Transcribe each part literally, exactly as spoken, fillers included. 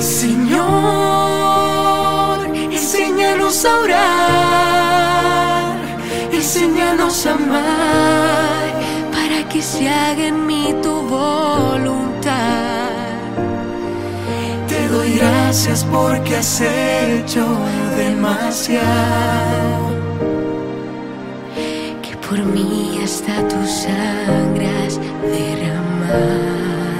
Señor, enséñanos a orar, enséñanos a amar, para que se haga en mí tu voluntad. Te doy gracias porque has hecho demasiado, que por mí hasta tu sangre has derramado.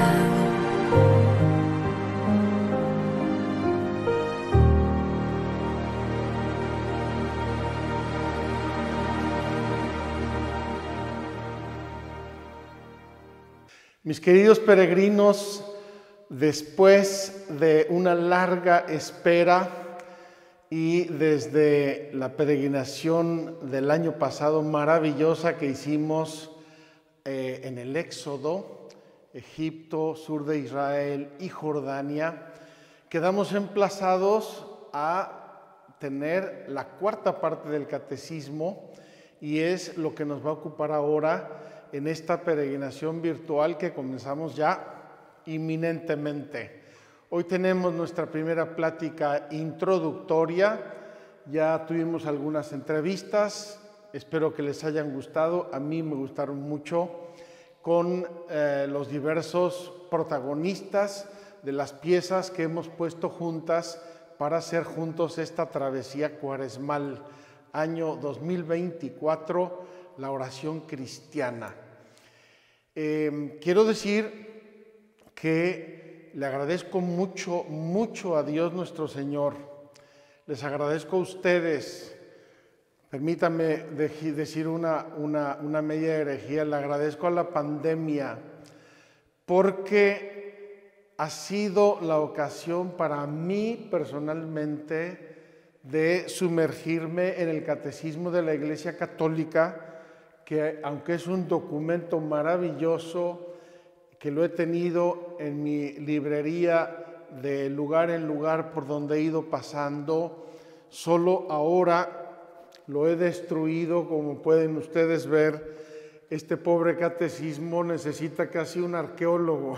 Mis queridos peregrinos, después de una larga espera y desde la peregrinación del año pasado maravillosa que hicimos eh, en el Éxodo, Egipto, sur de Israel y Jordania, quedamos emplazados a tener la cuarta parte del catecismo, y es lo que nos va a ocupar ahora en esta peregrinación virtual que comenzamos ya inminentemente. Hoy tenemos nuestra primera plática introductoria, ya tuvimos algunas entrevistas, espero que les hayan gustado, a mí me gustaron mucho, con eh, los diversos protagonistas de las piezas que hemos puesto juntas para hacer juntos esta travesía cuaresmal, año dos mil veinticuatro, la oración cristiana. Eh, quiero decir que le agradezco mucho, mucho a Dios nuestro Señor. Les agradezco a ustedes. Permítanme de, decir una, una, una media herejía. Le agradezco a la pandemia porque ha sido la ocasión para mí personalmente de sumergirme en el catecismo de la Iglesia Católica, que aunque es un documento maravilloso, que lo he tenido en mi librería de lugar en lugar por donde he ido pasando, solo ahora lo he destruido. Como pueden ustedes ver, este pobre catecismo necesita casi un arqueólogo.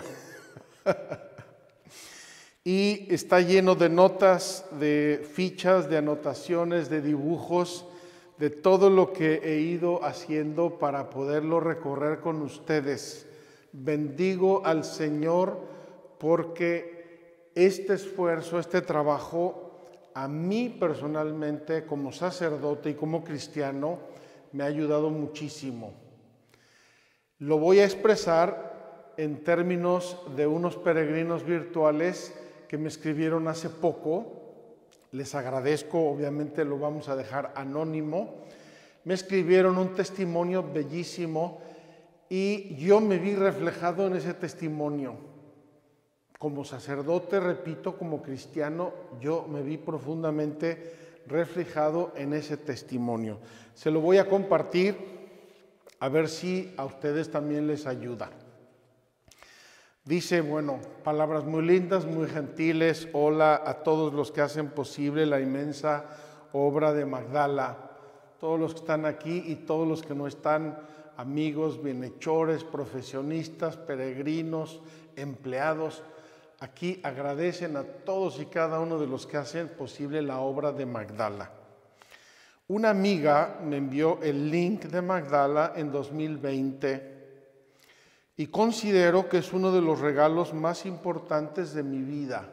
Y está lleno de notas, de fichas, de anotaciones, de dibujos, de todo lo que he ido haciendo para poderlo recorrer con ustedes. Bendigo al Señor porque este esfuerzo, este trabajo, a mí personalmente como sacerdote y como cristiano, me ha ayudado muchísimo. Lo voy a expresar en términos de unos peregrinos virtuales que me escribieron hace poco. Les agradezco, obviamente lo vamos a dejar anónimo. Me escribieron un testimonio bellísimo y yo me vi reflejado en ese testimonio. Como sacerdote, repito, como cristiano, yo me vi profundamente reflejado en ese testimonio. Se lo voy a compartir, a ver si a ustedes también les ayuda. Dice, bueno, palabras muy lindas, muy gentiles. Hola a todos los que hacen posible la inmensa obra de Magdala, todos los que están aquí y todos los que no están, amigos, bienhechores, profesionistas, peregrinos, empleados. Aquí agradecen a todos y cada uno de los que hacen posible la obra de Magdala. Una amiga me envió el link de Magdala en dos mil veinte y considero que es uno de los regalos más importantes de mi vida.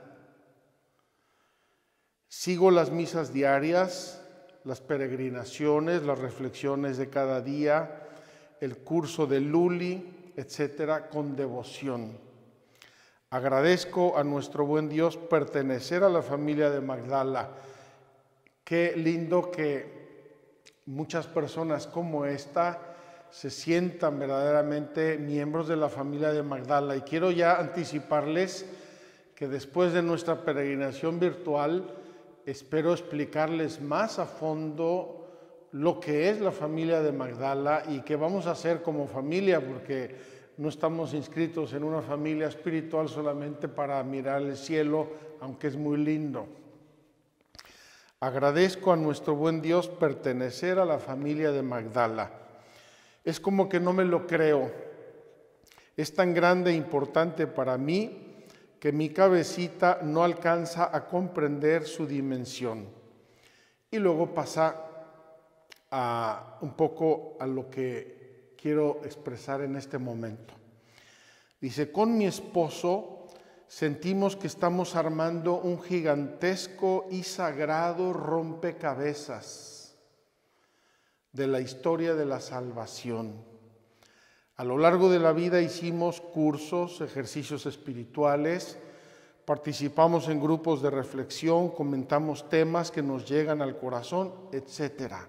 Sigo las misas diarias, las peregrinaciones, las reflexiones de cada día, el curso de Luli, etcétera, con devoción. Agradezco a nuestro buen Dios pertenecer a la familia de Magdala. Qué lindo que muchas personas como esta se sientan verdaderamente miembros de la familia de Magdala. Y quiero ya anticiparles que después de nuestra peregrinación virtual, espero explicarles más a fondo lo que es la familia de Magdala y qué vamos a hacer como familia, porque no estamos inscritos en una familia espiritual solamente para mirar el cielo, aunque es muy lindo. Agradezco a nuestro buen Dios pertenecer a la familia de Magdala. Es como que no me lo creo. Es tan grande e importante para mí que mi cabecita no alcanza a comprender su dimensión. Y luego pasa a un poco a lo que quiero expresar en este momento. Dice, con mi esposo sentimos que estamos armando un gigantesco y sagrado rompecabezas de la historia de la salvación. A lo largo de la vida hicimos cursos, ejercicios espirituales, participamos en grupos de reflexión, comentamos temas que nos llegan al corazón, etcétera.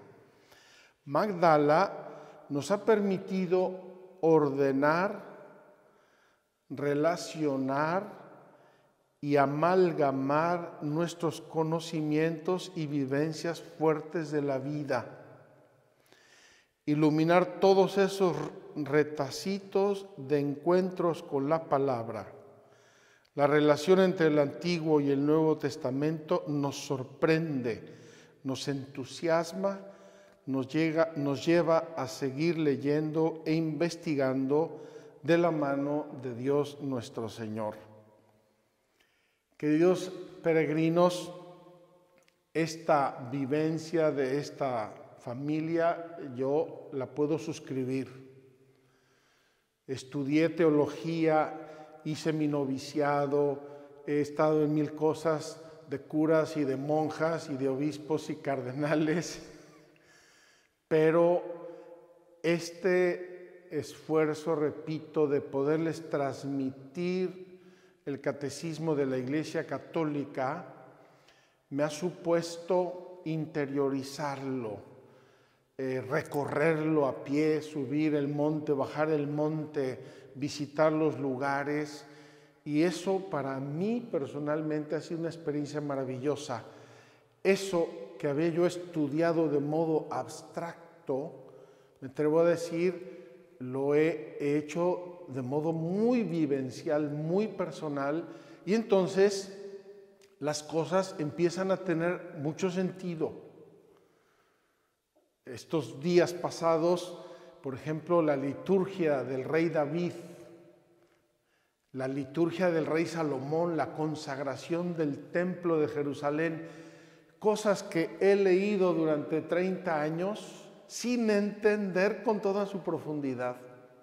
Magdala nos ha permitido ordenar, relacionar y amalgamar nuestros conocimientos y vivencias fuertes de la vida. Iluminar todos esos retacitos de encuentros con la palabra. La relación entre el Antiguo y el Nuevo Testamento nos sorprende, nos entusiasma, nos, llega, nos lleva a seguir leyendo e investigando de la mano de Dios nuestro Señor. Queridos peregrinos, esta vivencia de esta familia yo la puedo suscribir. Estudié teología, hice mi noviciado, he estado en mil cosas de curas y de monjas y de obispos y cardenales, pero este esfuerzo, repito, de poderles transmitir el catecismo de la Iglesia Católica me ha supuesto interiorizarlo. Eh, recorrerlo a pie, subir el monte, bajar el monte, visitar los lugares, y eso para mí personalmente ha sido una experiencia maravillosa. Eso que había yo estudiado de modo abstracto, me atrevo a decir, lo he hecho de modo muy vivencial, muy personal, y entonces las cosas empiezan a tener mucho sentido. Estos días pasados, por ejemplo, la liturgia del rey David, la liturgia del rey Salomón, la consagración del templo de Jerusalén, cosas que he leído durante treinta años sin entender con toda su profundidad.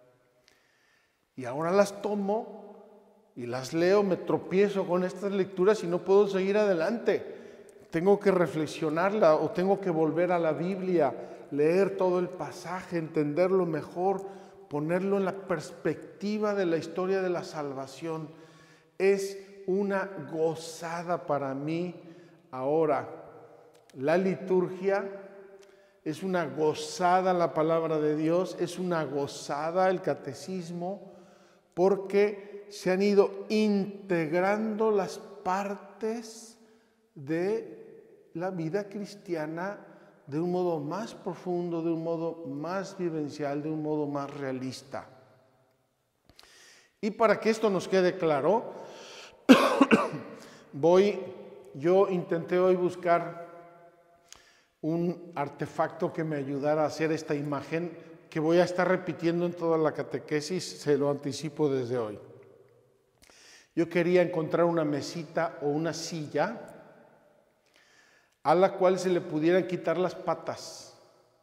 Y ahora las tomo y las leo, me tropiezo con estas lecturas y no puedo seguir adelante. Tengo que reflexionarla o tengo que volver a la Biblia, leer todo el pasaje, entenderlo mejor, ponerlo en la perspectiva de la historia de la salvación. Es una gozada para mí ahora. La liturgia es una gozada la palabra de Dios, es una gozada el catecismo, porque se han ido integrando las partes de la vida cristiana de un modo más profundo, de un modo más vivencial, de un modo más realista. Y para que esto nos quede claro, voy, yo intenté hoy buscar un artefacto que me ayudara a hacer esta imagen que voy a estar repitiendo en toda la catequesis, se lo anticipo desde hoy. Yo quería encontrar una mesita o una silla a la cual se le pudieran quitar las patas.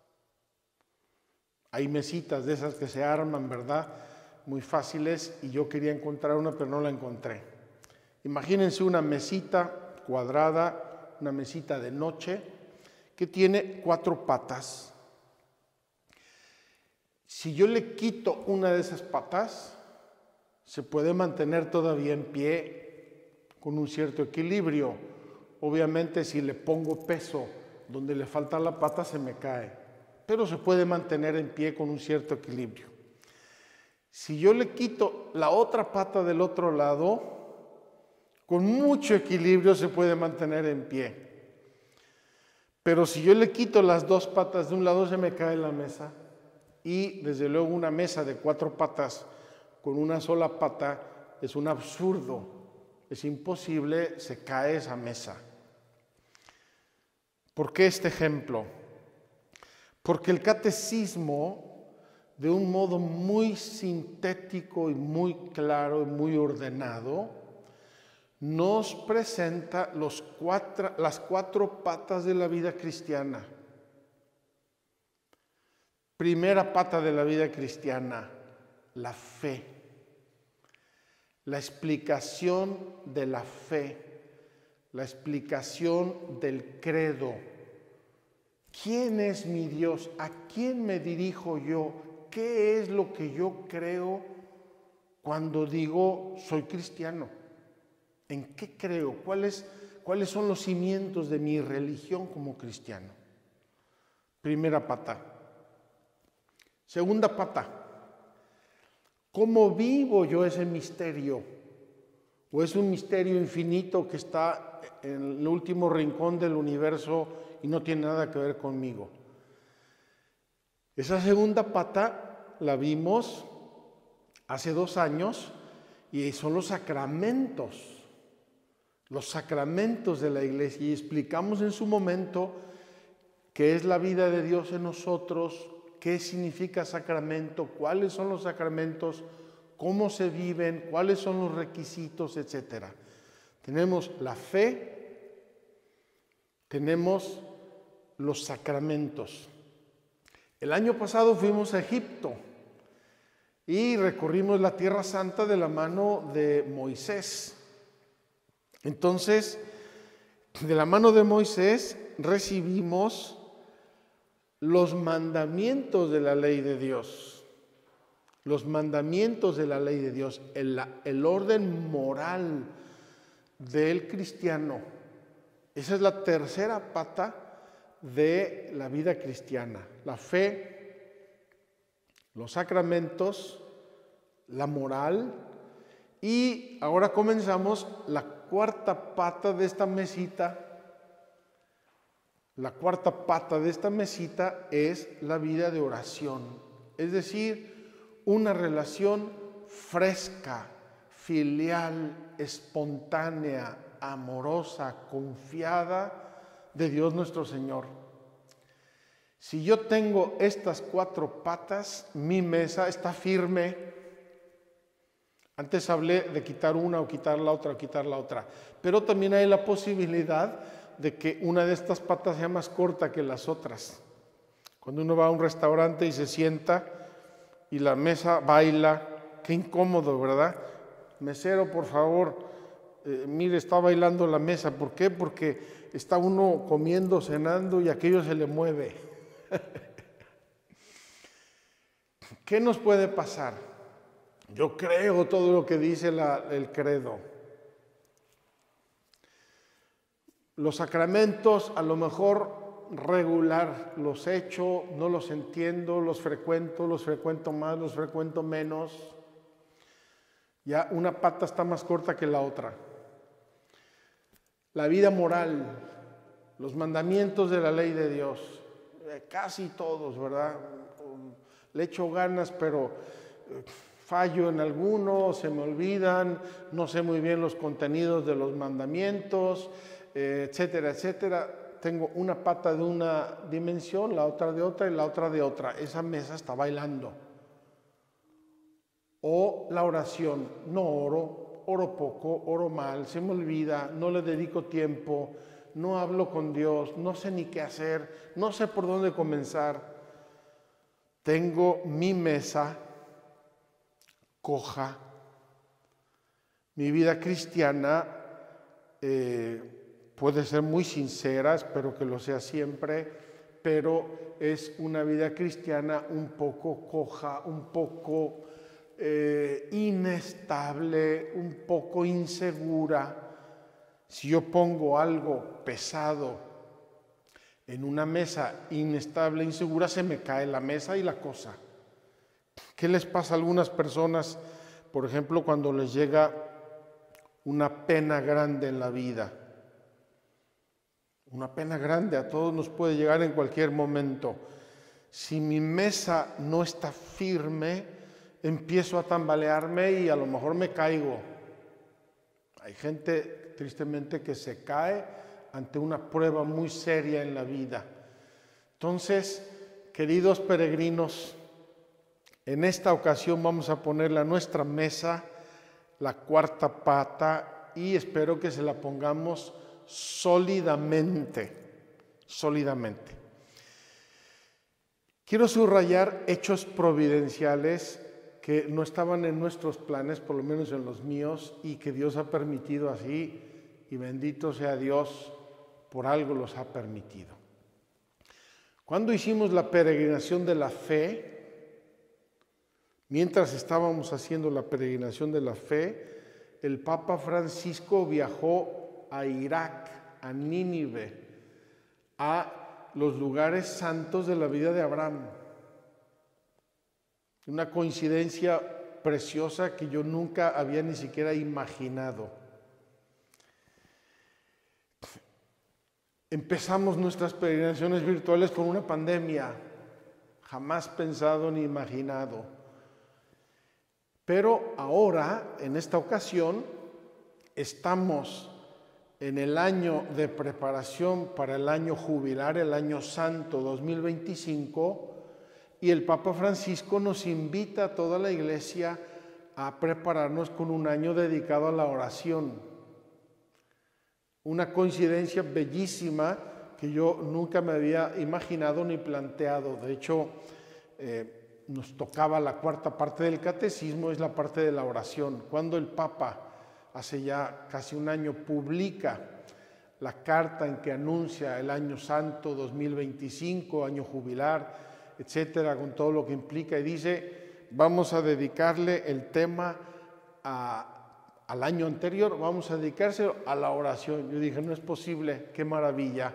Hay mesitas de esas que se arman, ¿verdad? Muy fáciles, y yo quería encontrar una, pero no la encontré. Imagínense una mesita cuadrada, una mesita de noche, que tiene cuatro patas. Si yo le quito una de esas patas, se puede mantener todavía en pie con un cierto equilibrio. Obviamente, si le pongo peso donde le falta la pata, se me cae, pero se puede mantener en pie con un cierto equilibrio. Si yo le quito la otra pata del otro lado, con mucho equilibrio se puede mantener en pie. Pero si yo le quito las dos patas de un lado, se me cae la mesa. Y desde luego una mesa de cuatro patas con una sola pata es un absurdo. Es imposible, se cae esa mesa. ¿Por qué este ejemplo? Porque el catecismo, de un modo muy sintético y muy claro y muy ordenado, nos presenta los cuatro, las cuatro patas de la vida cristiana. Primera pata de la vida cristiana, la fe. La explicación de la fe, la explicación del credo. ¿Quién es mi Dios? ¿A quién me dirijo yo? ¿Qué es lo que yo creo cuando digo soy cristiano? ¿En qué creo? ¿Cuáles, cuáles son los cimientos de mi religión como cristiano? Primera pata. Segunda pata. ¿Cómo vivo yo ese misterio? ¿O es un misterio infinito que está en el último rincón del universo y no tiene nada que ver conmigo? Esa segunda pata la vimos hace dos años y son los sacramentos. Los sacramentos de la iglesia, y explicamos en su momento qué es la vida de Dios en nosotros, qué significa sacramento, cuáles son los sacramentos, cómo se viven, cuáles son los requisitos, etcétera. Tenemos la fe, tenemos los sacramentos. El año pasado fuimos a Egipto y recorrimos la Tierra Santa de la mano de Moisés. Entonces, de la mano de Moisés recibimos los mandamientos de la ley de Dios. Los mandamientos de la ley de Dios, el, el orden moral del cristiano. Esa es la tercera pata de la vida cristiana. La fe, los sacramentos, la moral. Y ahora comenzamos la cuarta pata de esta mesita. La cuarta pata de esta mesita es la vida de oración. Es decir, una relación fresca, filial, espontánea, amorosa, confiada de Dios nuestro Señor. Si yo tengo estas cuatro patas, mi mesa está firme. Antes hablé de quitar una o quitar la otra o quitar la otra, pero también hay la posibilidad de que una de estas patas sea más corta que las otras. Cuando uno va a un restaurante y se sienta y la mesa baila, qué incómodo, ¿verdad? Mesero, por favor, eh, mire, está bailando la mesa. ¿Por qué? Porque está uno comiendo, cenando y aquello se le mueve. ¿Qué nos puede pasar? Yo creo todo lo que dice la, el credo. Los sacramentos a lo mejor regular los echo, no los entiendo, los frecuento, los frecuento más, los frecuento menos. Ya una pata está más corta que la otra. La vida moral, los mandamientos de la ley de Dios, eh, casi todos, ¿verdad? Le echo ganas, pero eh, fallo en algunos, se me olvidan, no sé muy bien los contenidos de los mandamientos, eh, etcétera, etcétera. Tengo una pata de una dimensión, la otra de otra y la otra de otra. Esa mesa está bailando. O la oración, no oro, oro poco, oro mal, se me olvida, no le dedico tiempo, no hablo con Dios, no sé ni qué hacer, no sé por dónde comenzar. Tengo mi mesa coja. Mi vida cristiana eh, puede ser muy sincera, espero que lo sea siempre, pero es una vida cristiana un poco coja, un poco eh, inestable, un poco insegura. Si yo pongo algo pesado en una mesa inestable, insegura, se me cae la mesa y la cosa. ¿Qué les pasa a algunas personas, por ejemplo, cuando les llega una pena grande en la vida? Una pena grande a todos nos puede llegar en cualquier momento. Si mi mesa no está firme, empiezo a tambalearme y a lo mejor me caigo. Hay gente, tristemente, que se cae ante una prueba muy seria en la vida. Entonces, queridos peregrinos, en esta ocasión vamos a ponerle a nuestra mesa la cuarta pata y espero que se la pongamos sólidamente, sólidamente. Quiero subrayar hechos providenciales que no estaban en nuestros planes, por lo menos en los míos, y que Dios ha permitido así, y bendito sea Dios, por algo los ha permitido. Cuando hicimos la peregrinación de la fe, mientras estábamos haciendo la peregrinación de la fe, el Papa Francisco viajó a Irak, a Nínive, a los lugares santos de la vida de Abraham. Una coincidencia preciosa que yo nunca había ni siquiera imaginado. Empezamos nuestras peregrinaciones virtuales con una pandemia, jamás pensado ni imaginado. Pero ahora, en esta ocasión, estamos en el año de preparación para el año jubilar, el año santo dos mil veinticinco, y el Papa Francisco nos invita a toda la Iglesia a prepararnos con un año dedicado a la oración. Una coincidencia bellísima que yo nunca me había imaginado ni planteado. De hecho, eh, nos tocaba la cuarta parte del catecismo, es la parte de la oración. Cuando el Papa, hace ya casi un año, publica la carta en que anuncia el año santo dos mil veinticinco, año jubilar, etcétera, con todo lo que implica, y dice, vamos a dedicarle el tema a al año anterior, vamos a dedicárselo a la oración. Yo dije, no es posible, qué maravilla.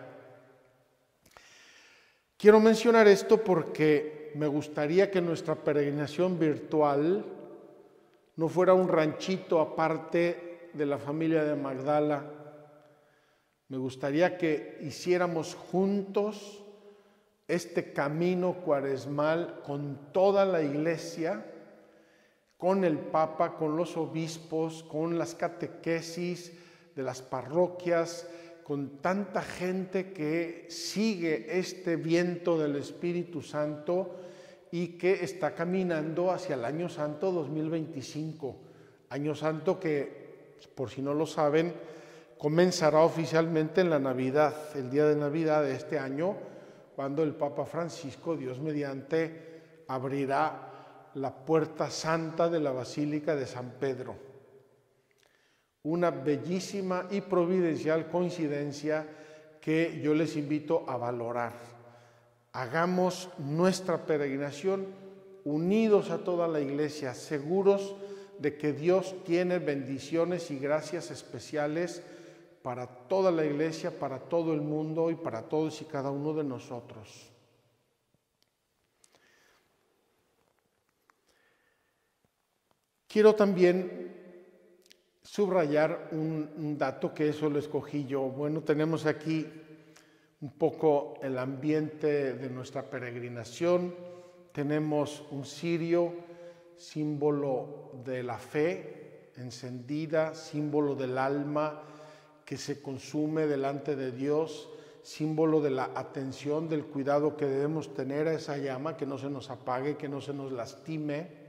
Quiero mencionar esto porque me gustaría que nuestra peregrinación virtual no fuera un ranchito aparte de la familia de Magdala. Me gustaría que hiciéramos juntos este camino cuaresmal con toda la Iglesia, con el Papa, con los obispos, con las catequesis de las parroquias, con tanta gente que sigue este viento del Espíritu Santo y que está caminando hacia el Año Santo dos mil veinticinco. Año Santo que, por si no lo saben, comenzará oficialmente en la Navidad, el día de Navidad de este año, cuando el Papa Francisco, Dios mediante, abrirá la puerta santa de la Basílica de San Pedro. Una bellísima y providencial coincidencia que yo les invito a valorar. Hagamos nuestra peregrinación unidos a toda la Iglesia, seguros de que Dios tiene bendiciones y gracias especiales para toda la Iglesia, para todo el mundo y para todos y cada uno de nosotros. Quiero también subrayar un, un dato que eso lo escogí yo. Bueno, tenemos aquí un poco el ambiente de nuestra peregrinación. Tenemos un cirio, símbolo de la fe encendida, símbolo del alma que se consume delante de Dios, símbolo de la atención, del cuidado que debemos tener a esa llama, que no se nos apague, que no se nos lastime.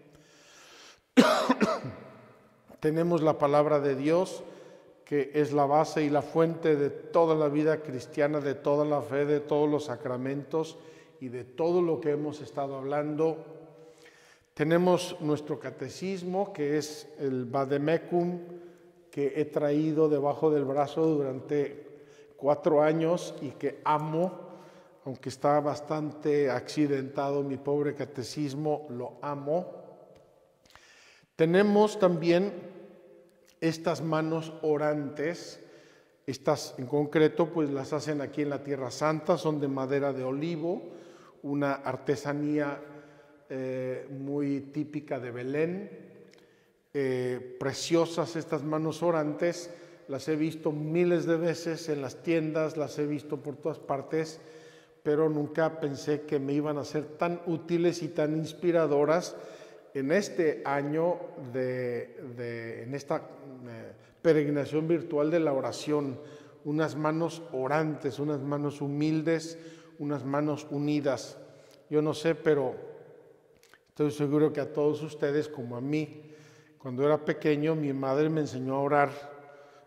Tenemos la palabra de Dios, que es la base y la fuente de toda la vida cristiana, de toda la fe, de todos los sacramentos y de todo lo que hemos estado hablando. Tenemos nuestro catecismo, que es el Vademecum, que he traído debajo del brazo durante cuatro años y que amo, aunque está bastante accidentado mi pobre catecismo, lo amo. Tenemos también estas manos orantes, estas en concreto pues las hacen aquí en la Tierra Santa, son de madera de olivo, una artesanía eh, muy típica de Belén, eh, preciosas estas manos orantes, las he visto miles de veces en las tiendas, las he visto por todas partes, pero nunca pensé que me iban a ser tan útiles y tan inspiradoras en este año, de, de, en esta eh, peregrinación virtual de la oración. Unas manos orantes, unas manos humildes, unas manos unidas. Yo no sé, pero estoy seguro que a todos ustedes, como a mí, cuando era pequeño, mi madre me enseñó a orar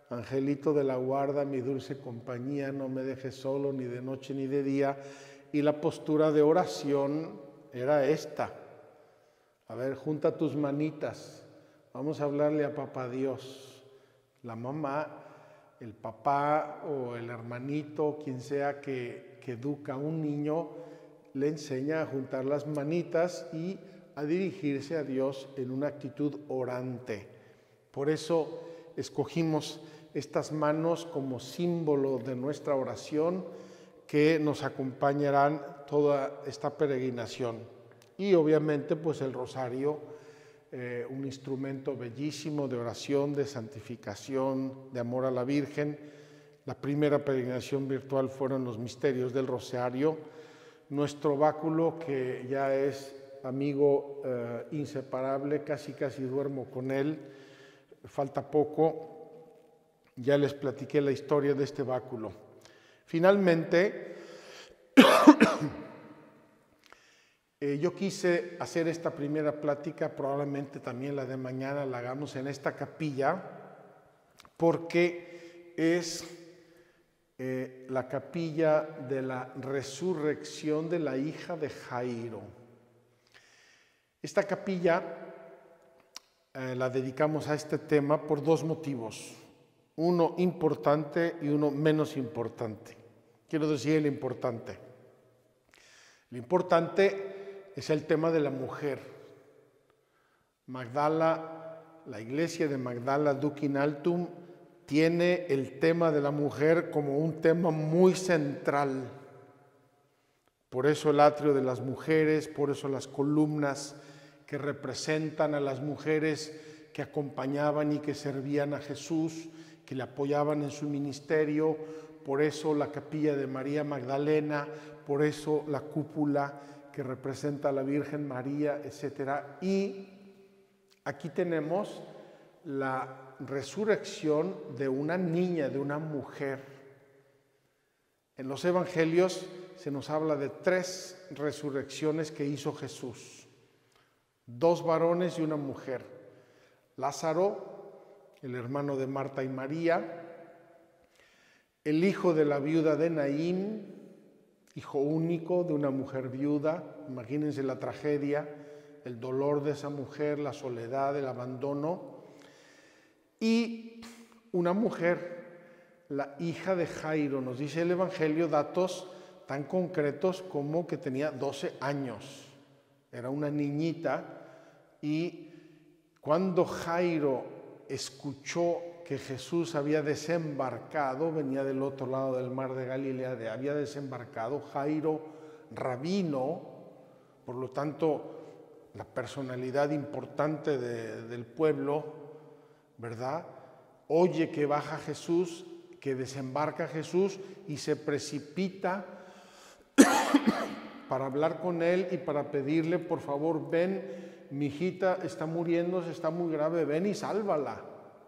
Angelito de la guarda, mi dulce compañía, no me dejes solo ni de noche ni de día. Y la postura de oración era esta. A ver, junta tus manitas, vamos a hablarle a papá Dios. La mamá, el papá o el hermanito, quien sea que, que educa a un niño, le enseña a juntar las manitas y a dirigirse a Dios en una actitud orante. Por eso escogimos estas manos como símbolo de nuestra oración que nos acompañarán toda esta peregrinación. Y obviamente pues el rosario, eh, un instrumento bellísimo de oración, de santificación, de amor a la Virgen. La primera peregrinación virtual fueron los misterios del rosario. Nuestro báculo, que ya es amigo eh, inseparable, casi casi duermo con él, falta poco. Ya les platiqué la historia de este báculo. Finalmente, eh, yo quise hacer esta primera plática, probablemente también la de mañana la hagamos en esta capilla, porque es eh, la capilla de la resurrección de la hija de Jairo. Esta capilla eh, la dedicamos a este tema por dos motivos. Uno importante y uno menos importante. Quiero decir el importante. Lo importante es el tema de la mujer. Magdala, la iglesia de Magdala Duc in Altum, tiene el tema de la mujer como un tema muy central. Por eso el atrio de las mujeres, por eso las columnas que representan a las mujeres que acompañaban y que servían a Jesús, que le apoyaban en su ministerio, por eso la capilla de María Magdalena, por eso la cúpula que representa a la Virgen María, etcétera. Y aquí tenemos la resurrección de una niña, de una mujer. En los evangelios se nos habla de tres resurrecciones que hizo Jesús. Dos varones y una mujer. Lázaro, el hermano de Marta y María, el hijo de la viuda de Naín, hijo único de una mujer viuda. Imagínense la tragedia, el dolor de esa mujer, la soledad, el abandono. Y una mujer, la hija de Jairo. Nos dice el Evangelio datos tan concretos como que tenía doce años. Era una niñita y cuando Jairo escuchó que Jesús había desembarcado, venía del otro lado del mar de Galilea, había desembarcado, Jairo, rabino, por lo tanto, la personalidad importante de, del pueblo, ¿verdad? Oye que baja Jesús, que desembarca Jesús y se precipita para hablar con él y para pedirle, por favor, ven, mi hijita está muriendo, está muy grave, ven y sálvala.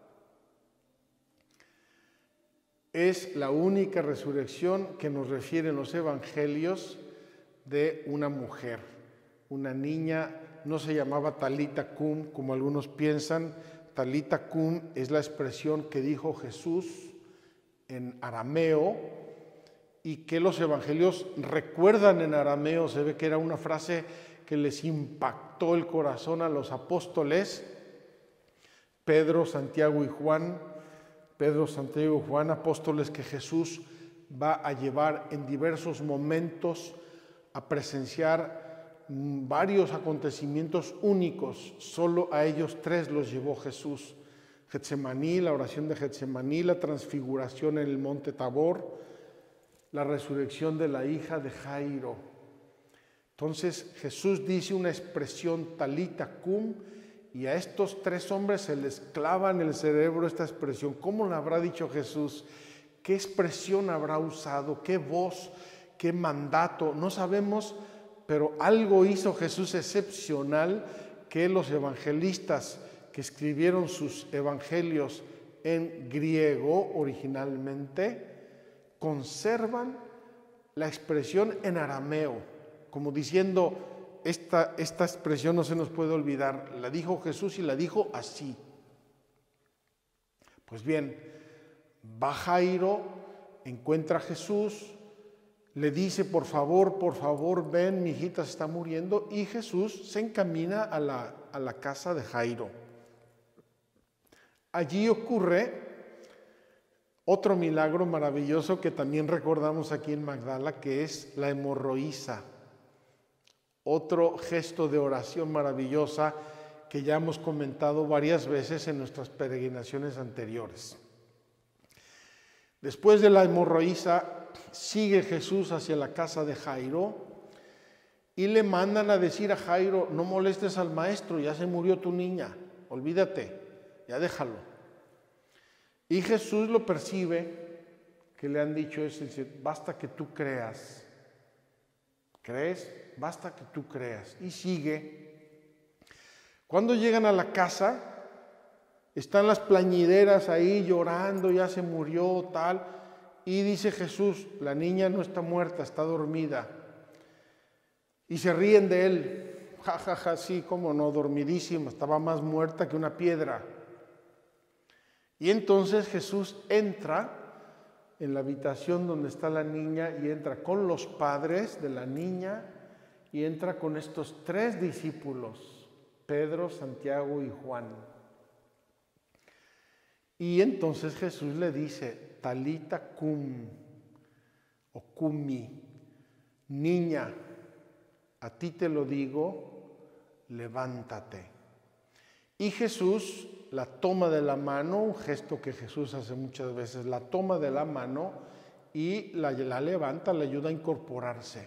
Es la única resurrección que nos refieren los evangelios de una mujer. Una niña, no se llamaba Talita Cum, como algunos piensan. Talita Cum es la expresión que dijo Jesús en arameo y que los evangelios recuerdan en arameo. Se ve que era una frase que les impactó el corazón a los apóstoles, Pedro, Santiago y Juan. Pedro, Santiago y Juan, apóstoles que Jesús va a llevar en diversos momentos a presenciar varios acontecimientos únicos. Solo a ellos tres los llevó Jesús. Getsemaní, la oración de Getsemaní, la transfiguración en el monte Tabor, la resurrección de la hija de Jairo. Entonces Jesús dice una expresión talita cum, y a estos tres hombres se les clava en el cerebro esta expresión. ¿Cómo la habrá dicho Jesús? ¿Qué expresión habrá usado? ¿Qué voz? ¿Qué mandato? No sabemos, pero algo hizo Jesús excepcional que los evangelistas que escribieron sus evangelios en griego originalmente conservan la expresión en arameo, como diciendo, esta, esta expresión no se nos puede olvidar, la dijo Jesús y la dijo así. Pues bien, Va Jairo, encuentra a Jesús, le dice, por favor, por favor, ven, mi hijita se está muriendo, y Jesús se encamina a la, a la casa de Jairo. Allí ocurre otro milagro maravilloso que también recordamos aquí en Magdala, que es la hemorroísa. Otro gesto de oración maravillosa que ya hemos comentado varias veces en nuestras peregrinaciones anteriores. Después de la hemorroísa, sigue Jesús hacia la casa de Jairo y le mandan a decir a Jairo, no molestes al maestro, ya se murió tu niña, olvídate, ya déjalo. Y Jesús lo percibe, que le han dicho eso, dice, basta que tú creas. ¿Crees? Basta que tú creas. Y sigue. Cuando llegan a la casa, están las plañideras ahí llorando, ya se murió, tal. Y dice Jesús, la niña no está muerta, está dormida. Y se ríen de él. Ja, ja, ja, sí, cómo no, dormidísima, estaba más muerta que una piedra. Y entonces Jesús entra en la habitación donde está la niña y entra con los padres de la niña y entra con estos tres discípulos, Pedro, Santiago y Juan. Y entonces Jesús le dice, Talita cum, o cumi, niña, a ti te lo digo, levántate. Y Jesús la toma de la mano, un gesto que Jesús hace muchas veces, la toma de la mano y la, la levanta, le ayuda a incorporarse.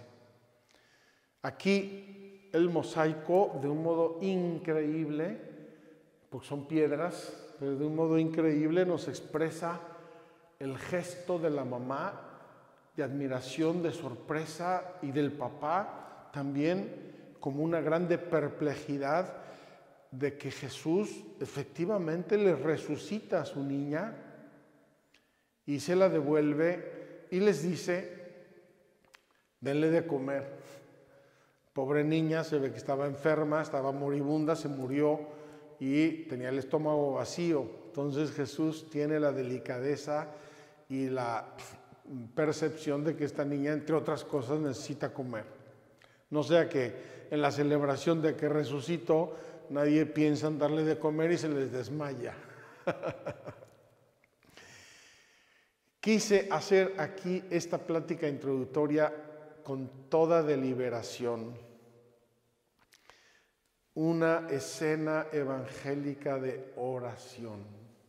Aquí el mosaico, de un modo increíble, porque son piedras, pero de un modo increíble nos expresa el gesto de la mamá, de admiración, de sorpresa, y del papá también como una grande perplejidad de que Jesús efectivamente le resucita a su niña y se la devuelve y les dice, denle de comer. Pobre niña, se ve que estaba enferma, estaba moribunda, se murió y tenía el estómago vacío. Entonces Jesús tiene la delicadeza y la percepción de que esta niña, entre otras cosas, necesita comer. No sea que en la celebración de que resucitó, nadie piensa en darle de comer y se les desmaya. Quise hacer aquí esta plática introductoria con toda deliberación. Una escena evangélica de oración.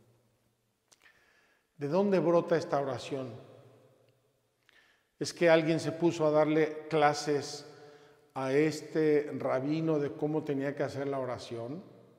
¿De dónde brota esta oración? ¿Es que alguien se puso a darle clases a este rabino de cómo tenía que hacer la oración?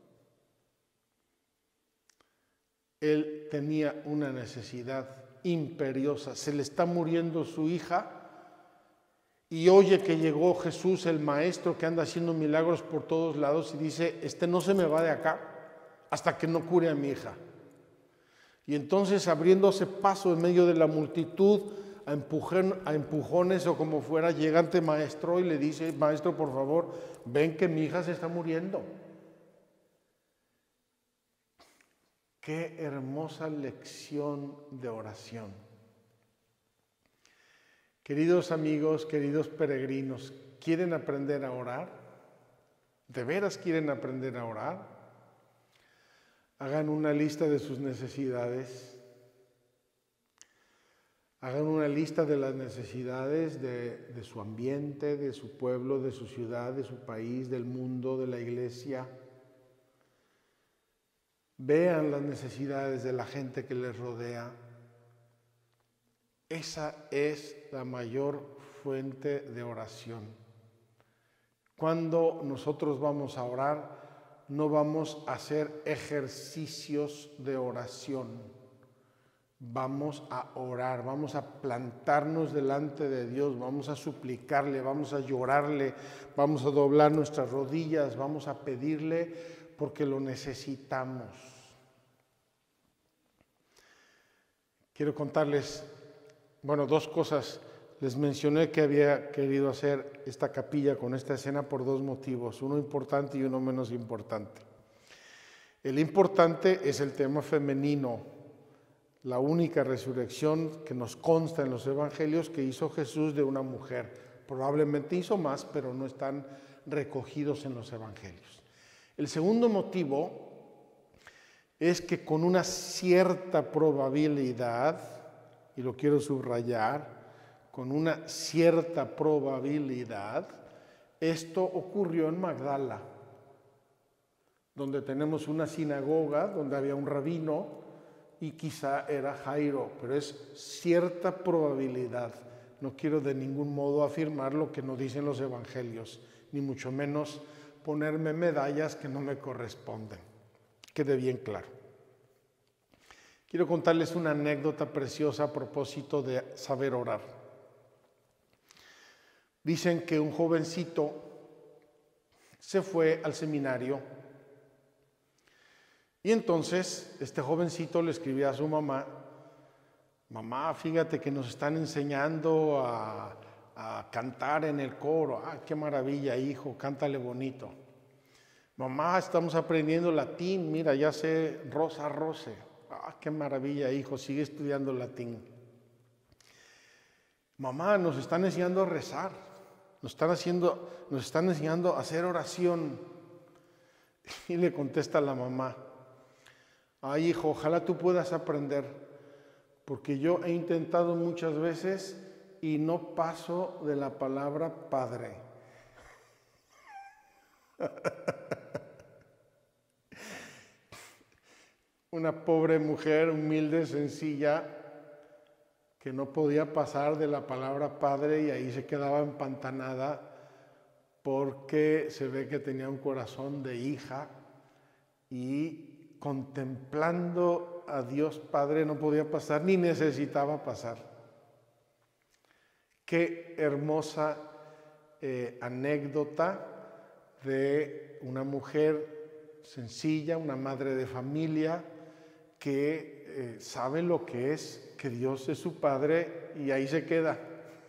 Él tenía una necesidad imperiosa, se le está muriendo su hija y oye que llegó Jesús, el maestro que anda haciendo milagros por todos lados, y dice, este no se me va de acá hasta que no cure a mi hija. Y entonces, abriéndose paso en medio de la multitud, a, empujen, a empujones o como fuera, llega ante maestro y le dice, maestro, por favor, ven que mi hija se está muriendo. Qué hermosa lección de oración. Queridos amigos, queridos peregrinos, ¿quieren aprender a orar? ¿De veras quieren aprender a orar? Hagan una lista de sus necesidades. Hagan una lista de las necesidades de, de su ambiente, de su pueblo, de su ciudad, de su país, del mundo, de la iglesia. Vean las necesidades de la gente que les rodea. Esa es la mayor fuente de oración. Cuando nosotros vamos a orar, no vamos a hacer ejercicios de oración. Vamos a orar, vamos a plantarnos delante de Dios, vamos a suplicarle, vamos a llorarle, vamos a doblar nuestras rodillas, vamos a pedirle porque lo necesitamos. Quiero contarles, bueno, dos cosas. Les mencioné que había querido hacer esta capilla con esta escena por dos motivos, uno importante y uno menos importante. El importante es el tema femenino. la única resurrección que nos consta en los evangelios que hizo Jesús de una mujer. Probablemente hizo más, pero no están recogidos en los evangelios. El segundo motivo es que con una cierta probabilidad, y lo quiero subrayar, con una cierta probabilidad, esto ocurrió en Magdala, donde tenemos una sinagoga, donde había un rabino, y quizá era Jairo, pero es cierta probabilidad. No quiero de ningún modo afirmar lo que nos dicen los evangelios, ni mucho menos ponerme medallas que no me corresponden. Quede bien claro. Quiero contarles una anécdota preciosa a propósito de saber orar. Dicen que un jovencito se fue al seminario y entonces este jovencito le escribía a su mamá: mamá, fíjate que nos están enseñando a, a cantar en el coro. Ah, qué maravilla, hijo, cántale bonito. Mamá, estamos aprendiendo latín, mira, ya sé rosa, rose. Ah, qué maravilla, hijo, sigue estudiando latín. Mamá, nos están enseñando a rezar, nos están, haciendo, nos están enseñando a hacer oración. Y le contesta la mamá: ay, hijo, ojalá tú puedas aprender, porque yo he intentado muchas veces y no paso de la palabra padre. Una pobre mujer humilde, sencilla, que no podía pasar de la palabra padre y ahí se quedaba empantanada porque se ve que tenía un corazón de hija y contemplando a Dios Padre no podía pasar ni necesitaba pasar. Qué hermosa eh, anécdota de una mujer sencilla, una madre de familia que eh, sabe lo que es que Dios es su Padre y ahí se queda.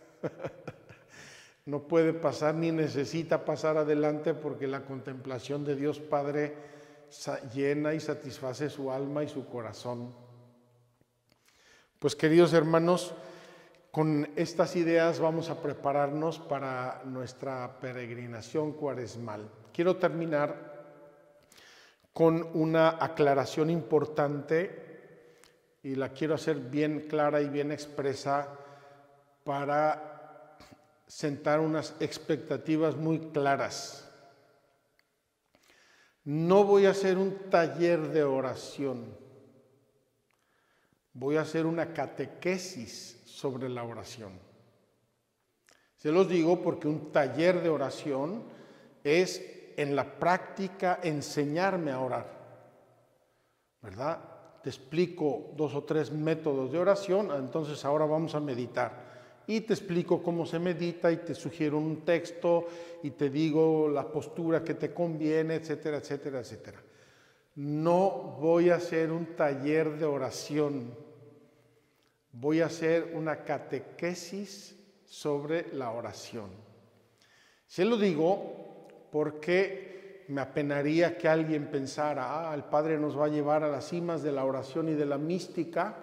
No puede pasar ni necesita pasar adelante porque la contemplación de Dios Padre llena y satisface su alma y su corazón. Pues queridos hermanos, con estas ideas vamos a prepararnos para nuestra peregrinación cuaresmal. Quiero terminar con una aclaración importante y la quiero hacer bien clara y bien expresa para sentar unas expectativas muy claras. No voy a hacer un taller de oración, voy a hacer una catequesis sobre la oración. Se los digo porque un taller de oración es en la práctica enseñarme a orar, ¿verdad? Te explico dos o tres métodos de oración, entonces ahora vamos a meditar. Y te explico cómo se medita y te sugiero un texto y te digo la postura que te conviene, etcétera, etcétera, etcétera. No voy a hacer un taller de oración, voy a hacer una catequesis sobre la oración. Se lo digo porque me apenaría que alguien pensara: ah, el Padre nos va a llevar a las cimas de la oración y de la mística.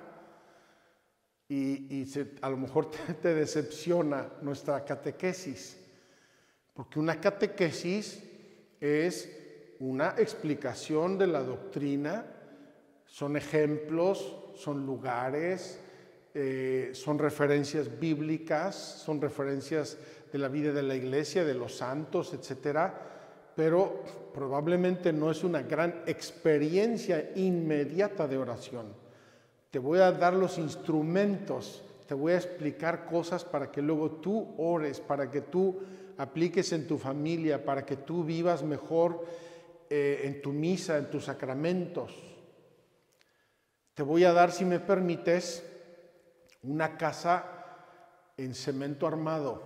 Y, y se, a lo mejor te, te decepciona nuestra catequesis, porque una catequesis es una explicación de la doctrina, son ejemplos, son lugares, eh, son referencias bíblicas, son referencias de la vida de la iglesia, de los santos, etcétera, pero probablemente no es una gran experiencia inmediata de oración. Te voy a dar los instrumentos, te voy a explicar cosas para que luego tú ores, para que tú apliques en tu familia, para que tú vivas mejor eh, en tu misa, en tus sacramentos. Te voy a dar, si me permites, una casa en cemento armado.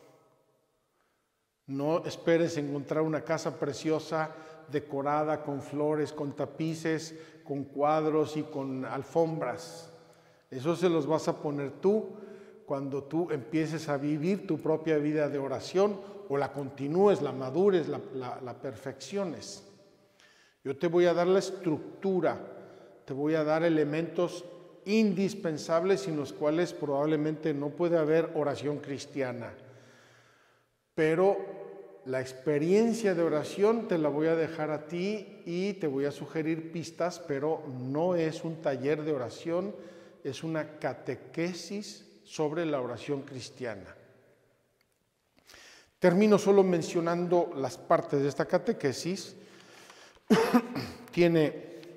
No esperes encontrar una casa preciosa, decorada con flores, con tapices, con cuadros y con alfombras. Eso se los vas a poner tú cuando tú empieces a vivir tu propia vida de oración o la continúes, la madures, la, la, la perfecciones. Yo te voy a dar la estructura, te voy a dar elementos indispensables sin los cuales probablemente no puede haber oración cristiana. Pero la experiencia de oración te la voy a dejar a ti y te voy a sugerir pistas, pero no es un taller de oración, es una catequesis sobre la oración cristiana. Termino solo mencionando las partes de esta catequesis. Tiene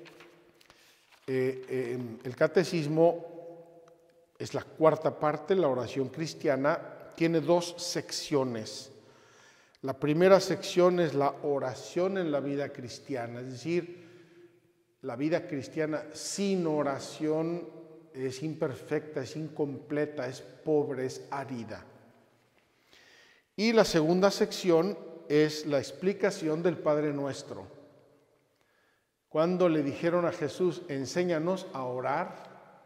eh, eh, el catecismo, es la cuarta parte, la oración cristiana, tiene dos secciones. La primera sección es la oración en la vida cristiana, es decir, la vida cristiana sin oración es imperfecta, es incompleta, es pobre, es árida. Y la segunda sección es la explicación del Padre Nuestro. Cuando le dijeron a Jesús, enséñanos a orar,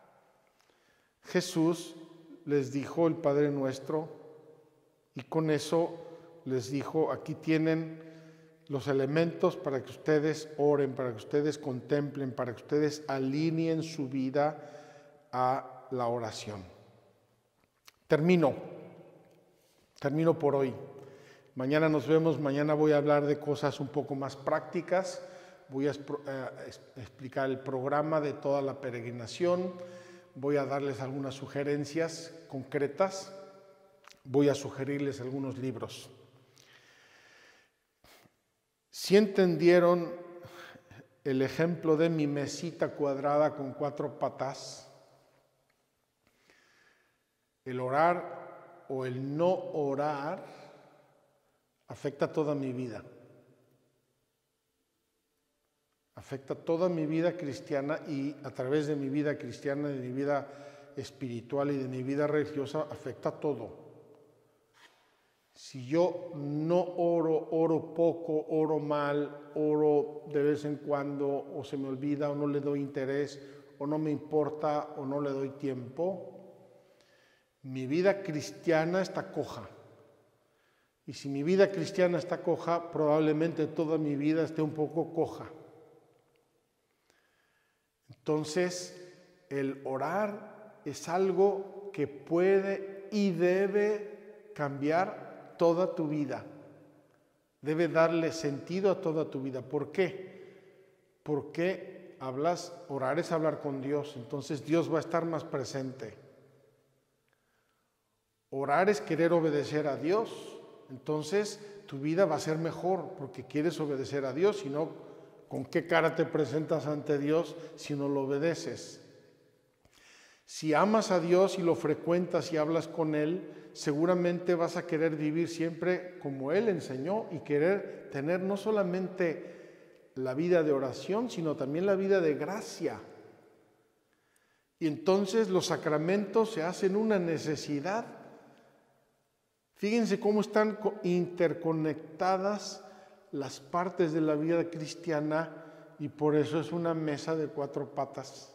Jesús les dijo el Padre Nuestro y con eso les dijo, aquí tienen los elementos para que ustedes oren, para que ustedes contemplen, para que ustedes alineen su vida a la oración. Termino. Termino por hoy. Mañana nos vemos, mañana voy a hablar de cosas un poco más prácticas, voy a eh, explicar el programa de toda la peregrinación, voy a darles algunas sugerencias concretas, voy a sugerirles algunos libros. Si entendieron el ejemplo de mi mesita cuadrada con cuatro patas, el orar o el no orar afecta toda mi vida. Afecta toda mi vida cristiana y a través de mi vida cristiana, de mi vida espiritual y de mi vida religiosa, afecta todo. Si yo no oro, oro poco, oro mal, oro de vez en cuando, o se me olvida, o no le doy interés, o no me importa, o no le doy tiempo, mi vida cristiana está coja. Y si mi vida cristiana está coja, probablemente toda mi vida esté un poco coja. Entonces, el orar es algo que puede y debe cambiar toda tu vida. Debe darle sentido a toda tu vida. ¿Por qué? Porque hablas, orar es hablar con Dios, entonces Dios va a estar más presente. Orar es querer obedecer a Dios, entonces tu vida va a ser mejor porque quieres obedecer a Dios, si no, ¿con qué cara te presentas ante Dios si no lo obedeces? Si amas a Dios y lo frecuentas y hablas con Él, seguramente vas a querer vivir siempre como Él enseñó y querer tener no solamente la vida de oración, sino también la vida de gracia. Y entonces los sacramentos se hacen una necesidad. Fíjense cómo están interconectadas las partes de la vida cristiana y por eso es una mesa de cuatro patas.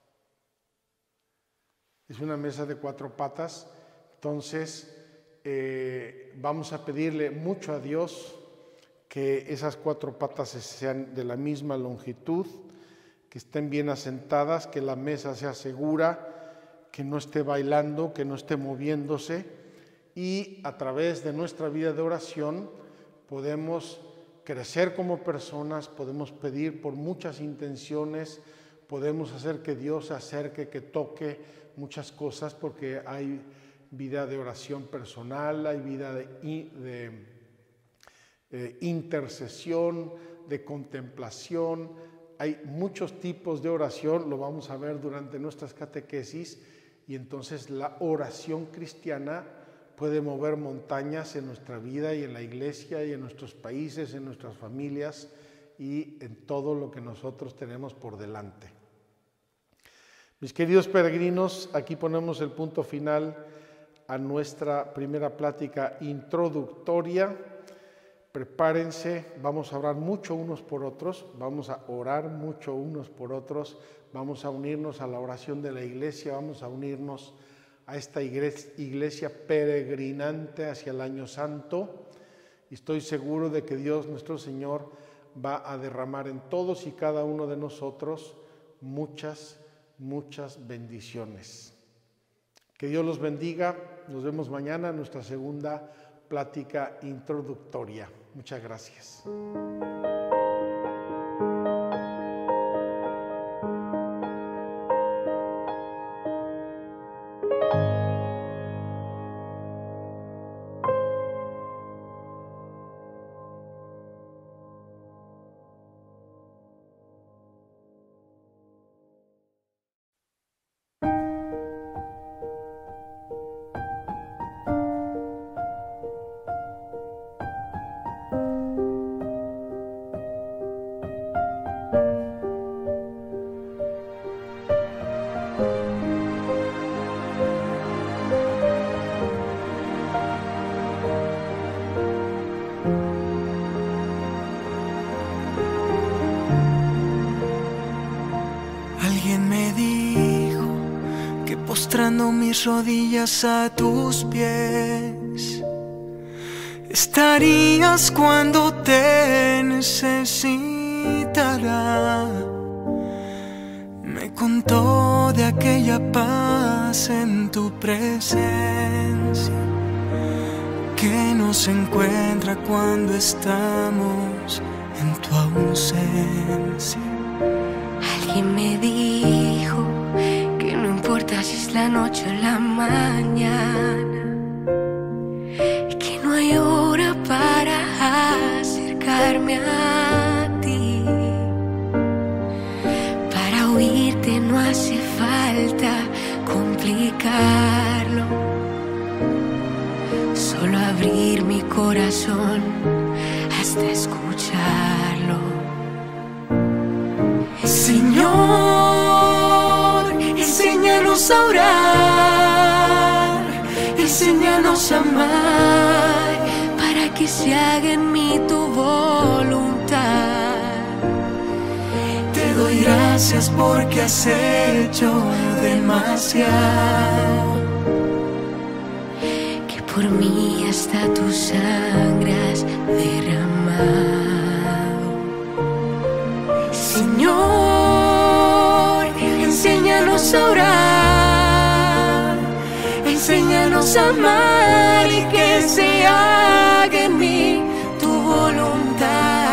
Es una mesa de cuatro patas, entonces eh, vamos a pedirle mucho a Dios que esas cuatro patas sean de la misma longitud, que estén bien asentadas, que la mesa sea segura, que no esté bailando, que no esté moviéndose. Y a través de nuestra vida de oración podemos crecer como personas, podemos pedir por muchas intenciones, podemos hacer que Dios se acerque, que toque muchas cosas, porque hay vida de oración personal, hay vida de, de eh, intercesión, de contemplación, hay muchos tipos de oración, lo vamos a ver durante nuestras catequesis, y entonces la oración cristiana puede mover montañas en nuestra vida y en la iglesia y en nuestros países, en nuestras familias y en todo lo que nosotros tenemos por delante. Mis queridos peregrinos, aquí ponemos el punto final a nuestra primera plática introductoria. Prepárense, vamos a orar mucho unos por otros, vamos a orar mucho unos por otros, vamos a unirnos a la oración de la iglesia, vamos a unirnos a esta iglesia peregrinante hacia el año santo. Y estoy seguro de que Dios nuestro Señor va a derramar en todos y cada uno de nosotros muchas muchas bendiciones. Que Dios los bendiga. Nos vemos mañana en nuestra segunda plática introductoria. Muchas gracias. Postrando mis rodillas a tus pies, estarías cuando te necesitará. Me contó de aquella paz en tu presencia que nos encuentra cuando estamos en tu ausencia. Alguien me dijo que no importa si es la noche o la mañana, que no hay hora para acercarme a ti. Para oírte no hace falta complicarlo, solo abrir mi corazón hasta escucharlo. Señor, enséñanos a orar, enséñanos a amar, para que se haga en mí tu voluntad. Te doy gracias porque has hecho demasiado, que por mí hasta tu sangre has derramado. Señor, enséñanos a orar, enséñanos a amar y que se haga en mí tu voluntad.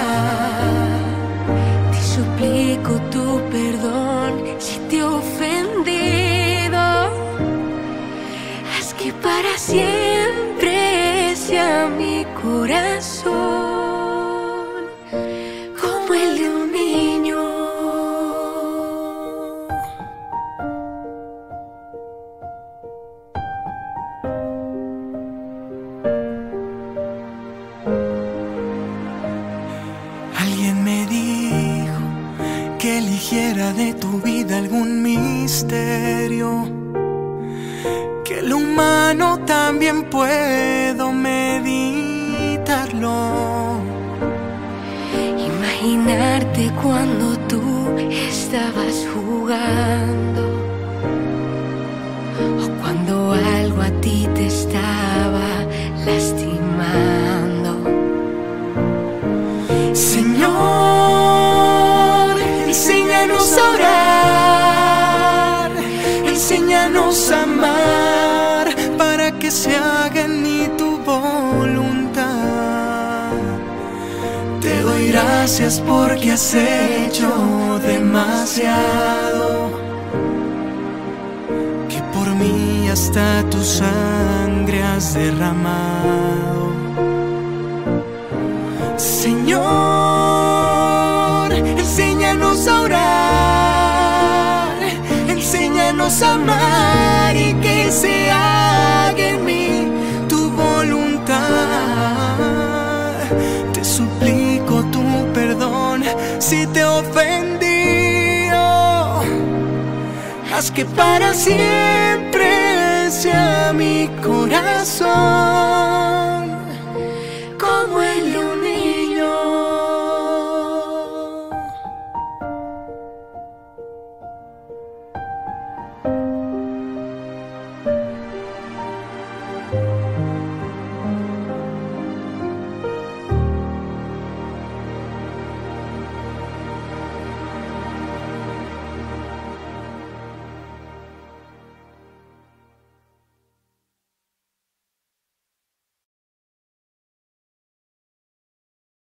Te suplico tu perdón si te he ofendido. Haz que para siempre sea mi corazón como el de un niño. Alguien me dijo que eligiera de tu vida algún misterio, que lo humano también puedo meditarlo. Imaginarte cuando tú estabas jugando, o cuando algo a ti te estaba lastimando. Señor, enséñanos a orar, enséñanos a amar, para que se haga en mí tu voluntad. Te doy gracias porque has hecho demasiado, que por mí hasta tu sangre has derramado. Señor, enséñanos a orar, enséñanos a amar y que se haga en mí tu voluntad. Te suplico tu perdón si te he ofendido. Haz que para siempre sea mi corazón